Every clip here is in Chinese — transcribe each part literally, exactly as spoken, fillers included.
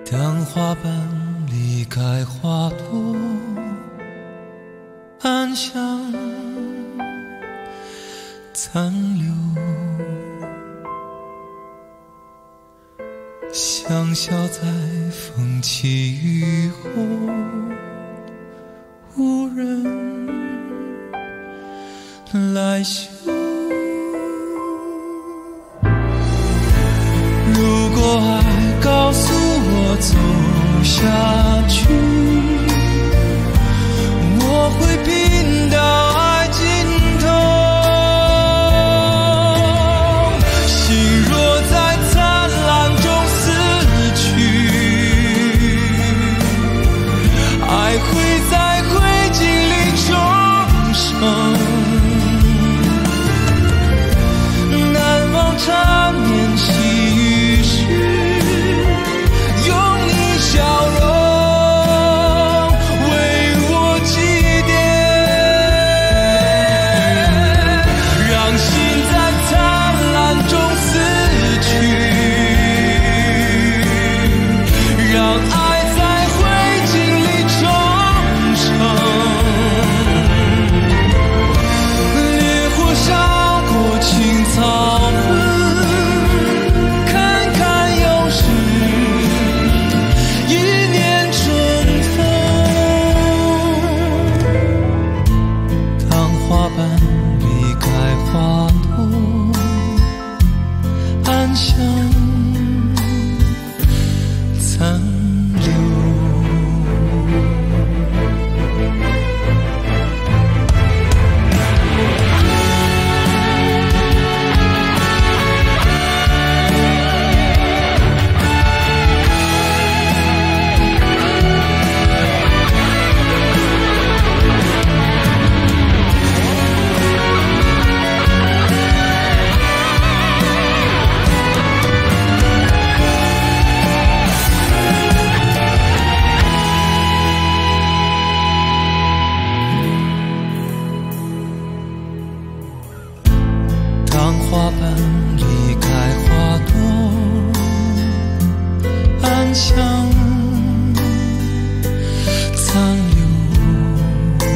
当花瓣离开花朵，暗香残留，香消在风起雨后，无人来嗅。如果爱告诉我走下去，我会拼到爱尽头。心若在灿烂中死去，爱会在灰烬里重生。难忘缠绵细雨时，用你笑容为我祭奠，让心在灿烂中死去，让爱在灰烬里重生。烈火烧过青草痕，香残留。当花瓣离开花朵，暗香残留，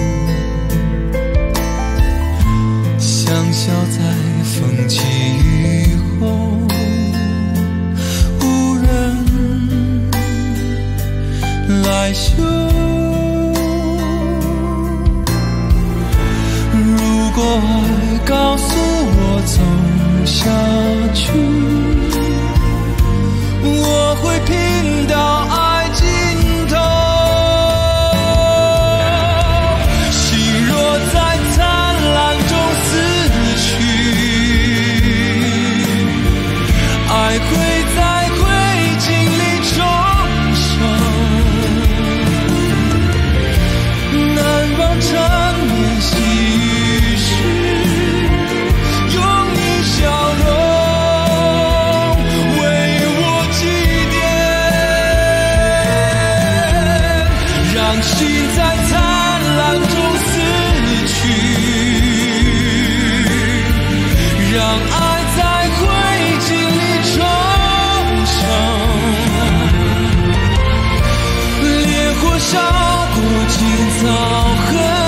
香消在风起雨后，无人来嗅。如果爱告诉我走下去，我会拼到爱尽头。心若在灿烂中死去，爱会在灰烬里重生。难忘缠绵细雨时，笑容为我祭奠，让心在灿烂中死去，让爱在灰烬里重生。烈火烧过青草痕，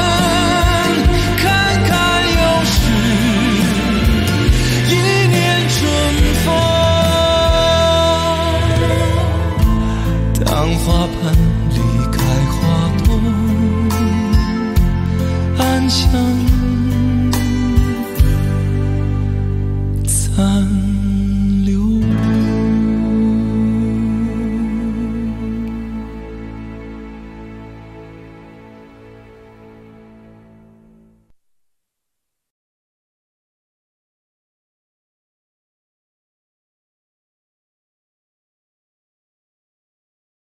当花瓣离开花朵，暗香残